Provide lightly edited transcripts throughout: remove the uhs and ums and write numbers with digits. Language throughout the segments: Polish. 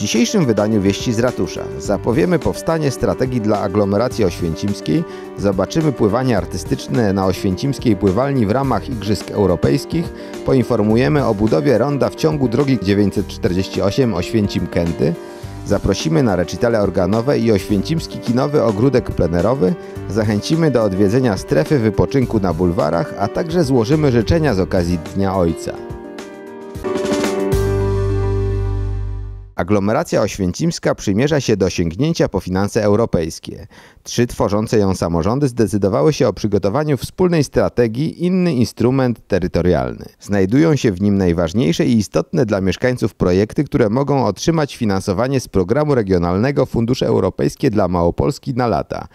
dzisiejszym wydaniu Wieści z Ratusza zapowiemy powstanie strategii dla aglomeracji oświęcimskiej, zobaczymy pływanie artystyczne na oświęcimskiej pływalni w ramach Igrzysk Europejskich, poinformujemy o budowie ronda w ciągu drogi 948 Oświęcim-Kęty, zaprosimy na recitale organowe i oświęcimski kinowy ogródek plenerowy, zachęcimy do odwiedzenia strefy wypoczynku na bulwarach, a także złożymy życzenia z okazji Dnia Ojca. Aglomeracja oświęcimska przymierza się do sięgnięcia po finanse europejskie. 3 tworzące ją samorządy zdecydowały się o przygotowaniu wspólnej strategii, inny instrument terytorialny. Znajdują się w nim najważniejsze i istotne dla mieszkańców projekty, które mogą otrzymać finansowanie z programu regionalnego Fundusze Europejskie dla Małopolski na lata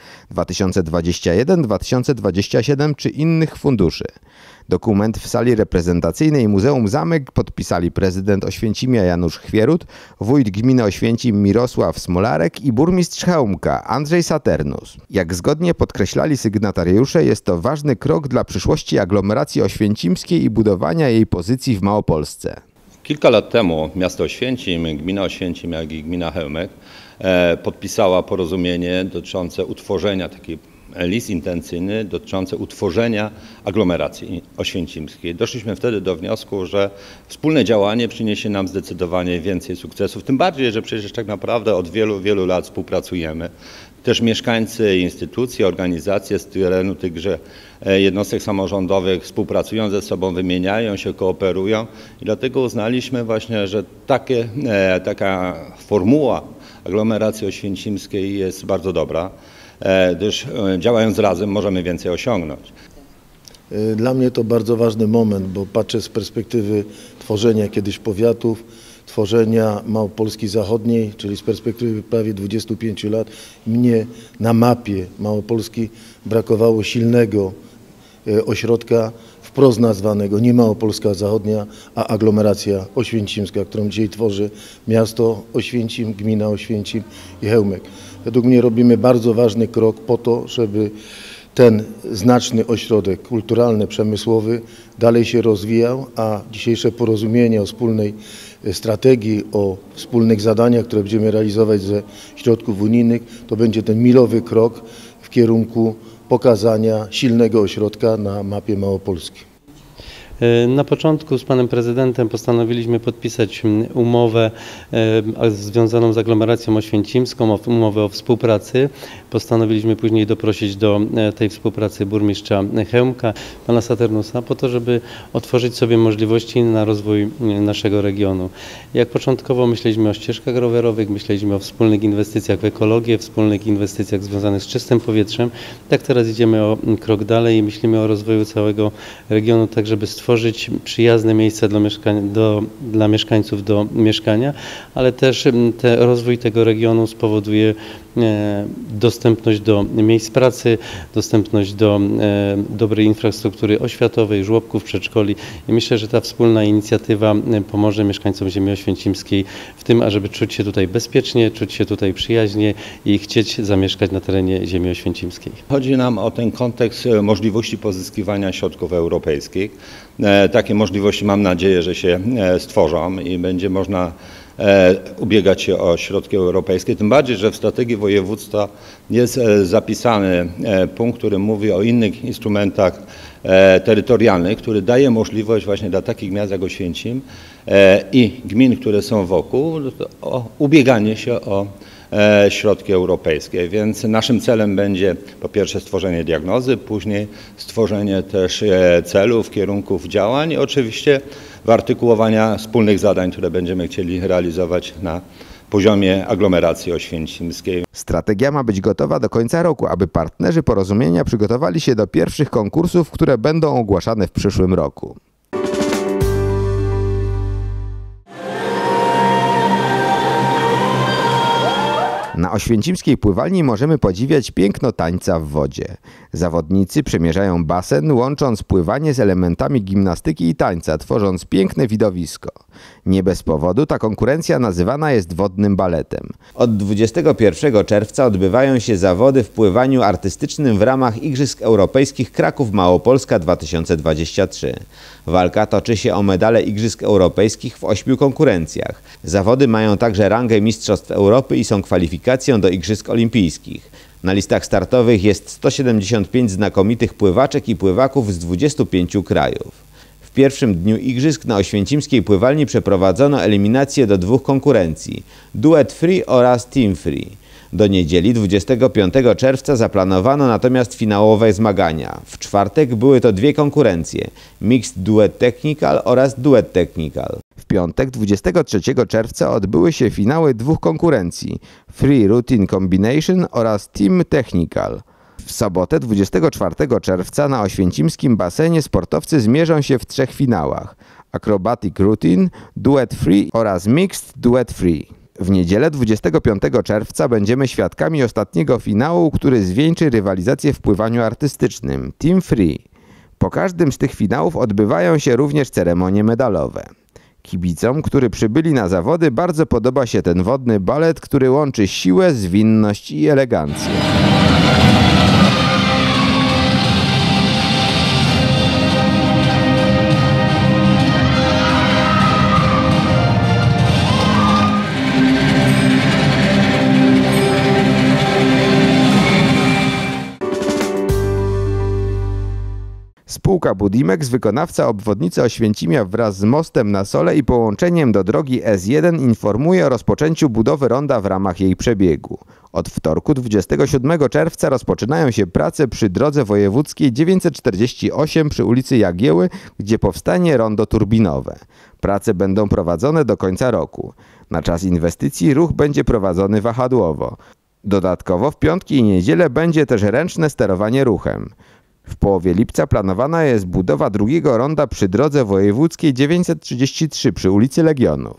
2021-2027 czy innych funduszy. Dokument w sali reprezentacyjnej Muzeum Zamek podpisali prezydent Oświęcimia Janusz Chwierut, wójt gminy Oświęcim Mirosław Smolarek i burmistrz Chełmka Andrzej Saturnus. Jak zgodnie podkreślali sygnatariusze, jest to ważny krok dla przyszłości aglomeracji oświęcimskiej i budowania jej pozycji w Małopolsce. Kilka lat temu miasto Oświęcim, gmina Oświęcim, jak i gmina Chełmek podpisała porozumienie dotyczące utworzenia list intencyjny dotyczący utworzenia aglomeracji oświęcimskiej. Doszliśmy wtedy do wniosku, że wspólne działanie przyniesie nam zdecydowanie więcej sukcesów, tym bardziej, że przecież tak naprawdę od wielu, wielu lat współpracujemy. Też mieszkańcy, instytucje, organizacje z terenu tychże jednostek samorządowych współpracują ze sobą, wymieniają się, kooperują i dlatego uznaliśmy właśnie, że taka formuła aglomeracji oświęcimskiej jest bardzo dobra, gdyż działając razem możemy więcej osiągnąć. Dla mnie to bardzo ważny moment, bo patrzę z perspektywy tworzenia kiedyś powiatów, tworzenia Małopolski Zachodniej, czyli z perspektywy prawie 25 lat. Mnie na mapie Małopolski brakowało silnego ośrodka wprost nazwanego nie Małopolska Zachodnia, a aglomeracja oświęcimska, którą dzisiaj tworzy miasto Oświęcim, gmina Oświęcim i Chełmek. Według mnie robimy bardzo ważny krok po to, żeby ten znaczny ośrodek kulturalny, przemysłowy dalej się rozwijał, a dzisiejsze porozumienie o wspólnej strategii, o wspólnych zadaniach, które będziemy realizować ze środków unijnych, to będzie ten milowy krok w kierunku pokazania silnego ośrodka na mapie Małopolski. Na początku z panem prezydentem postanowiliśmy podpisać umowę związaną z aglomeracją oświęcimską, umowę o współpracy. Postanowiliśmy później doprosić do tej współpracy burmistrza Chełmka, pana Saturnusa, po to, żeby otworzyć sobie możliwości na rozwój naszego regionu. Jak początkowo myśleliśmy o ścieżkach rowerowych, myśleliśmy o wspólnych inwestycjach w ekologię, wspólnych inwestycjach związanych z czystym powietrzem, tak teraz idziemy o krok dalej i myślimy o rozwoju całego regionu, tak żeby stworzyć przyjazne miejsca dla mieszkańców do mieszkania, ale też rozwój tego regionu spowoduje dostępność do miejsc pracy, dostępność do dobrej infrastruktury oświatowej, żłobków, przedszkoli i myślę, że ta wspólna inicjatywa pomoże mieszkańcom ziemi oświęcimskiej w tym, ażeby czuć się tutaj bezpiecznie, czuć się tutaj przyjaźnie i chcieć zamieszkać na terenie ziemi oświęcimskiej. Chodzi nam o ten kontekst możliwości pozyskiwania środków europejskich. Takie możliwości mam nadzieję, że się stworzą i będzie można ubiegać się o środki europejskie, tym bardziej, że w strategii województwa jest zapisany punkt, który mówi o innych instrumentach terytorialnych, który daje możliwość właśnie dla takich miast jak Oświęcim i gmin, które są wokół, o ubieganie się o środki europejskie, więc naszym celem będzie po pierwsze stworzenie diagnozy, później stworzenie też celów, kierunków działań i oczywiście wyartykułowania wspólnych zadań, które będziemy chcieli realizować na poziomie aglomeracji oświęcimskiej. Strategia ma być gotowa do końca roku, aby partnerzy porozumienia przygotowali się do pierwszych konkursów, które będą ogłaszane w przyszłym roku. Na oświęcimskiej pływalni możemy podziwiać piękno tańca w wodzie. Zawodnicy przemierzają basen, łącząc pływanie z elementami gimnastyki i tańca, tworząc piękne widowisko. Nie bez powodu ta konkurencja nazywana jest wodnym baletem. Od 21 czerwca odbywają się zawody w pływaniu artystycznym w ramach Igrzysk Europejskich Kraków Małopolska 2023. Walka toczy się o medale Igrzysk Europejskich w 8 konkurencjach. Zawody mają także rangę Mistrzostw Europy i są kwalifikacją do Igrzysk Olimpijskich. Na listach startowych jest 175 znakomitych pływaczek i pływaków z 25 krajów. W pierwszym dniu igrzysk na oświęcimskiej pływalni przeprowadzono eliminację do 2 konkurencji – duet free oraz team free. Do niedzieli 25 czerwca zaplanowano natomiast finałowe zmagania. W czwartek były to 2 konkurencje – mixed duet technical oraz duet technical. W piątek 23 czerwca odbyły się finały 2 konkurencji – free routine combination oraz team technical. W sobotę 24 czerwca na oświęcimskim basenie sportowcy zmierzą się w 3 finałach – acrobatic routine, duet free oraz mixed duet free. W niedzielę 25 czerwca będziemy świadkami ostatniego finału, który zwieńczy rywalizację w pływaniu artystycznym – Team Free. Po każdym z tych finałów odbywają się również ceremonie medalowe. Kibicom, którzy przybyli na zawody, bardzo podoba się ten wodny balet, który łączy siłę, zwinność i elegancję. Spółka Budimex, wykonawca obwodnicy Oświęcimia wraz z mostem na Sole i połączeniem do drogi S1 informuje o rozpoczęciu budowy ronda w ramach jej przebiegu. Od wtorku 27 czerwca rozpoczynają się prace przy drodze wojewódzkiej 948 przy ulicy Jagieły, gdzie powstanie rondo turbinowe. Prace będą prowadzone do końca roku. Na czas inwestycji ruch będzie prowadzony wahadłowo. Dodatkowo w piątki i niedzielę będzie też ręczne sterowanie ruchem. W połowie lipca planowana jest budowa drugiego ronda przy drodze wojewódzkiej 933 przy ulicy Legionów.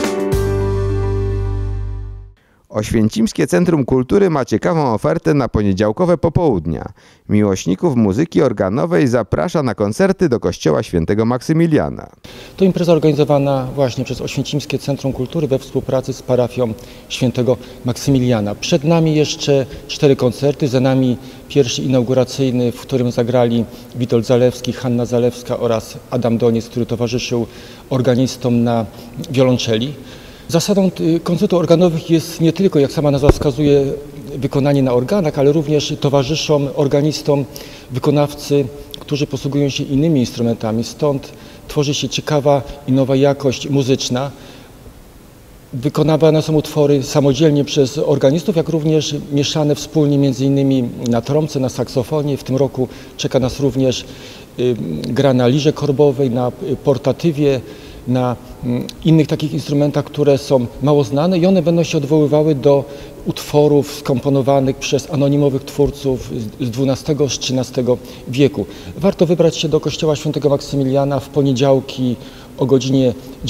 Oświęcimskie Centrum Kultury ma ciekawą ofertę na poniedziałkowe popołudnia. Miłośników muzyki organowej zaprasza na koncerty do Kościoła Świętego Maksymiliana. To impreza organizowana właśnie przez Oświęcimskie Centrum Kultury we współpracy z parafią Świętego Maksymiliana. Przed nami jeszcze 4 koncerty, za nami pierwszy inauguracyjny, w którym zagrali Witold Zalewski, Hanna Zalewska oraz Adam Doniec, który towarzyszył organistom na wiolonczeli. Zasadą koncertów organowych jest nie tylko, jak sama nazwa wskazuje, wykonanie na organach, ale również towarzyszą organistom wykonawcy, którzy posługują się innymi instrumentami. Stąd tworzy się ciekawa i nowa jakość muzyczna. Wykonywane są utwory samodzielnie przez organistów, jak również mieszane wspólnie między innymi na trąbce, na saksofonie. W tym roku czeka nas również gra na lirze korbowej, na portatywie, na innych takich instrumentach, które są mało znane i one będą się odwoływały do utworów skomponowanych przez anonimowych twórców z XII, z XIII wieku. Warto wybrać się do Kościoła Świętego Maksymiliana w poniedziałki o godzinie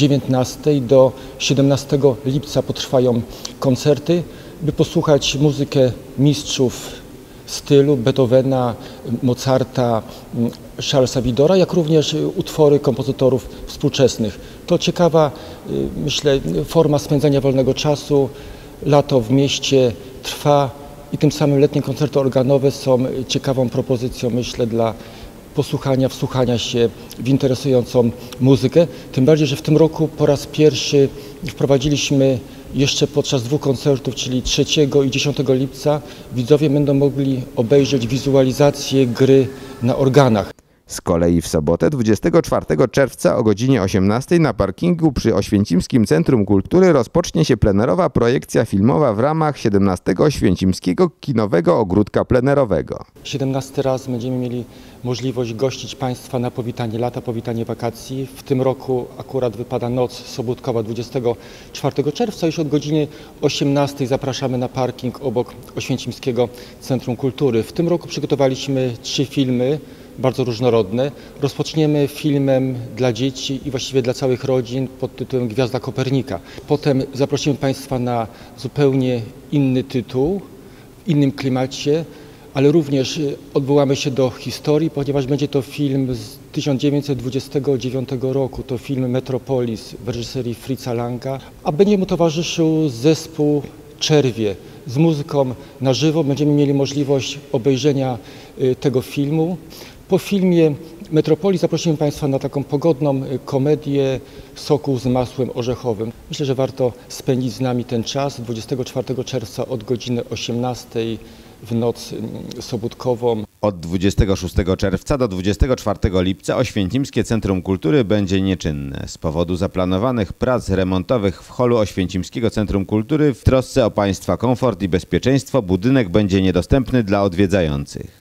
19 do 17 lipca potrwają koncerty, by posłuchać muzykę mistrzów stylu Beethovena, Mozarta, Charlesa Widora, jak również utwory kompozytorów współczesnych. To ciekawa, myślę, forma spędzania wolnego czasu. Lato w mieście trwa i tym samym letnie koncerty organowe są ciekawą propozycją, myślę, dla posłuchania, wsłuchania się w interesującą muzykę. Tym bardziej, że w tym roku po raz pierwszy wprowadziliśmy jeszcze podczas 2 koncertów, czyli 3 i 10 lipca, widzowie będą mogli obejrzeć wizualizację gry na organach. Z kolei w sobotę 24 czerwca o godzinie 18 na parkingu przy Oświęcimskim Centrum Kultury rozpocznie się plenerowa projekcja filmowa w ramach 17. Oświęcimskiego Kinowego Ogródka Plenerowego. 17 raz będziemy mieli możliwość gościć Państwa na powitanie lata, powitanie wakacji. W tym roku akurat wypada noc sobótkowa 24 czerwca. Już od godziny 18 zapraszamy na parking obok Oświęcimskiego Centrum Kultury. W tym roku przygotowaliśmy 3 filmy, bardzo różnorodne. Rozpoczniemy filmem dla dzieci i właściwie dla całych rodzin pod tytułem Gwiazda Kopernika. Potem zaprosimy Państwa na zupełnie inny tytuł, w innym klimacie, ale również odwołamy się do historii, ponieważ będzie to film 1929 roku. To film Metropolis w reżyserii Fritza Langa, a będzie mu towarzyszył zespół Czerwie z muzyką na żywo. Będziemy mieli możliwość obejrzenia tego filmu. Po filmie Metropolis zaprosimy Państwa na taką pogodną komedię Sokół z masłem orzechowym. Myślę, że warto spędzić z nami ten czas 24 czerwca od godziny 18 w noc sobótkową. Od 26 czerwca do 24 lipca Oświęcimskie Centrum Kultury będzie nieczynne. Z powodu zaplanowanych prac remontowych w holu Oświęcimskiego Centrum Kultury w trosce o Państwa komfort i bezpieczeństwo budynek będzie niedostępny dla odwiedzających.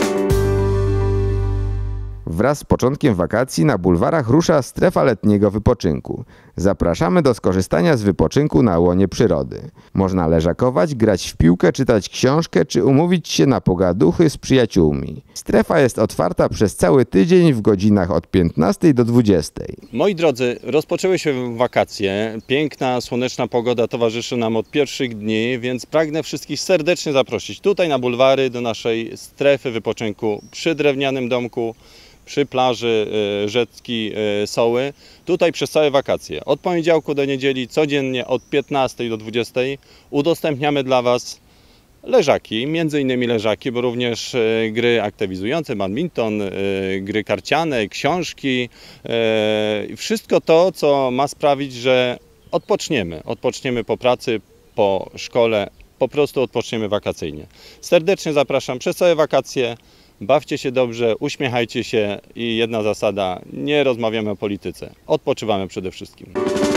Wraz z początkiem wakacji na bulwarach rusza strefa letniego wypoczynku. Zapraszamy do skorzystania z wypoczynku na łonie przyrody. Można leżakować, grać w piłkę, czytać książkę czy umówić się na pogaduchy z przyjaciółmi. Strefa jest otwarta przez cały tydzień w godzinach od 15 do 20. Moi drodzy, rozpoczęły się wakacje. Piękna, słoneczna pogoda towarzyszy nam od pierwszych dni, więc pragnę wszystkich serdecznie zaprosić tutaj na bulwary do naszej strefy wypoczynku przy drewnianym domku, przy plaży rzeczki Soły, tutaj przez całe wakacje. Od poniedziałku do niedzieli, codziennie od 15 do 20 udostępniamy dla Was leżaki, między innymi leżaki, bo również gry aktywizujące, badminton, gry karciane, książki, wszystko to, co ma sprawić, że odpoczniemy po pracy, po szkole, po prostu odpoczniemy wakacyjnie. Serdecznie zapraszam przez całe wakacje. Bawcie się dobrze, uśmiechajcie się i jedna zasada, nie rozmawiamy o polityce. Odpoczywamy przede wszystkim.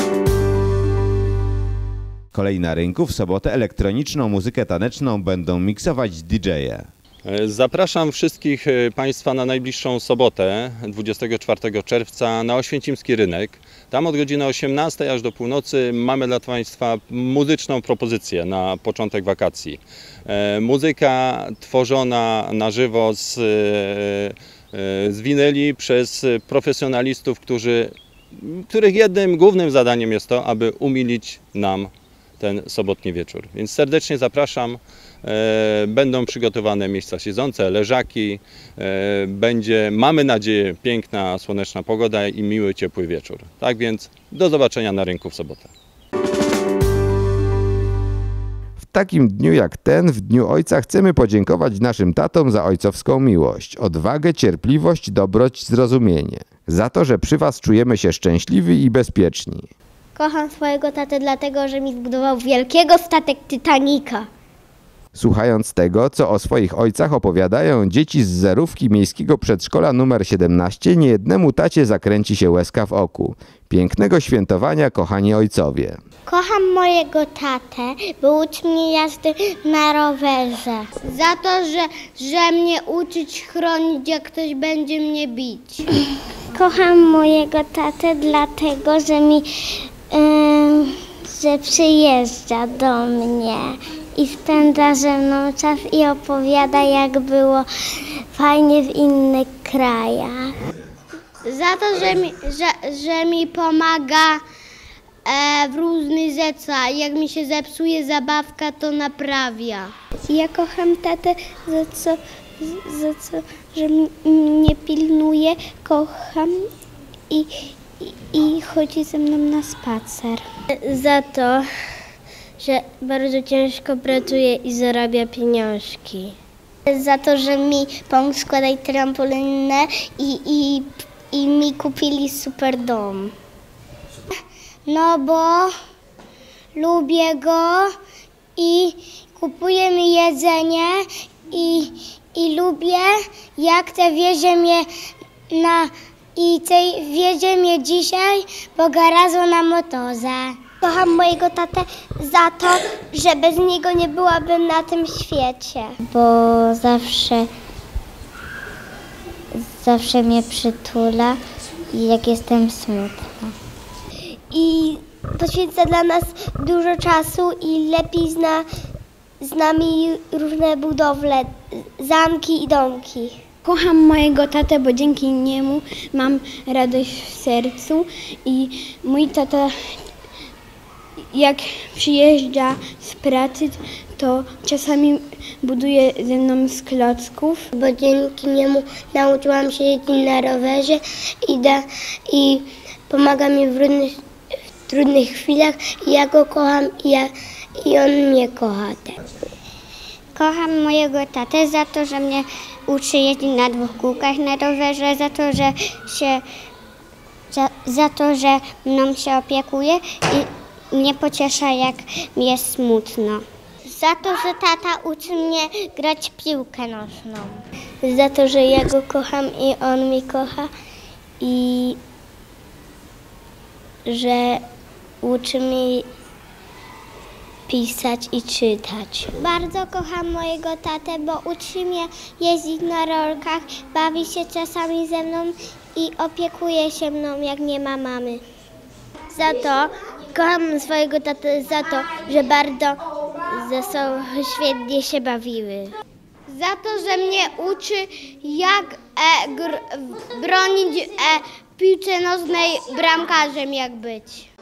Kolej na rynku w sobotę elektroniczną muzykę taneczną będą miksować DJ-e. Zapraszam wszystkich Państwa na najbliższą sobotę, 24 czerwca na Oświęcimski Rynek. Tam od godziny 18 aż do północy mamy dla Państwa muzyczną propozycję na początek wakacji. Muzyka tworzona na żywo z winyli przez profesjonalistów, których jednym głównym zadaniem jest to, aby umilić nam ten sobotni wieczór. Więc serdecznie zapraszam. Będą przygotowane miejsca siedzące, leżaki, będzie, mamy nadzieję, piękna, słoneczna pogoda i miły, ciepły wieczór. Tak więc do zobaczenia na rynku w sobotę. W takim dniu jak ten, w Dniu Ojca, chcemy podziękować naszym tatom za ojcowską miłość, odwagę, cierpliwość, dobroć, zrozumienie. Za to, że przy Was czujemy się szczęśliwi i bezpieczni. Kocham swojego tatę dlatego, że mi zbudował wielkiego statek Titanica. Słuchając tego, co o swoich ojcach opowiadają dzieci z zerówki miejskiego przedszkola nr 17, niejednemu tacie zakręci się łezka w oku. Pięknego świętowania, kochani ojcowie. Kocham mojego tatę, bo uczy mnie jazdy na rowerze. Za to, że mnie uczyć chronić, jak ktoś będzie mnie bić. Kocham mojego tatę dlatego, że przyjeżdża do mnie i spędza ze mną czas i opowiada, jak było fajnie w innych krajach. Za to, że mi pomaga w różnych rzeczach. Jak mi się zepsuje zabawka, to naprawia. Ja kocham tatę za co że mnie pilnuje, kocham i chodzi ze mną na spacer. Za to, że bardzo ciężko pracuje i zarabia pieniążki. Za to, że mi pomógł składać trampolinę i mi kupili super dom. No bo lubię go i kupuje mi jedzenie i lubię, jak te wiezie mnie wiezie mnie dzisiaj po garażu na motorze. Kocham mojego tatę za to, że bez niego nie byłabym na tym świecie. Bo zawsze mnie przytula, jak jestem smutna. I poświęca dla nas dużo czasu i lepiej zna z nami różne budowle, zamki i domki. Kocham mojego tatę, bo dzięki niemu mam radość w sercu i mój tata Jak przyjeżdża z pracy, to czasami buduje ze mną z klocków. Bo dzięki niemu nauczyłam się jeździć na rowerze i pomaga mi w trudnych chwilach. Ja go kocham i on mnie kocha też. Kocham mojego tatę za to, że mnie uczy jeździć na 2 kółkach na rowerze, za to, że mną się opiekuje i mnie pociesza, jak mi jest smutno. Za to, że tata uczy mnie grać w piłkę nożną. Za to, że ja go kocham i on mnie kocha i że uczy mnie pisać i czytać. Bardzo kocham mojego tatę, bo uczy mnie jeździć na rolkach, bawi się czasami ze mną i opiekuje się mną, jak nie ma mamy. Za to kocham swojego tatę za to, że bardzo ze sobą świetnie się bawiły. Za to, że mnie uczy, jak bronić w piłce nożnej, bramkarzem jak być.